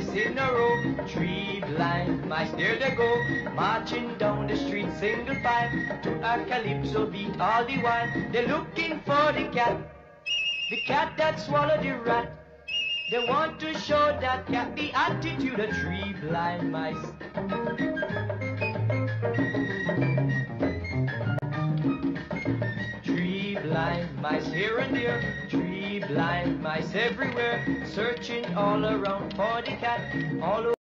mice in a row. Three blind mice, there they go, marching down the street single file to a calypso beat all the while. They're looking for the cat that swallowed the rat. They want to show that cat the attitude of three blind mice. Three blind mice here and there, three blind mice everywhere, searching all around for the cat, all over.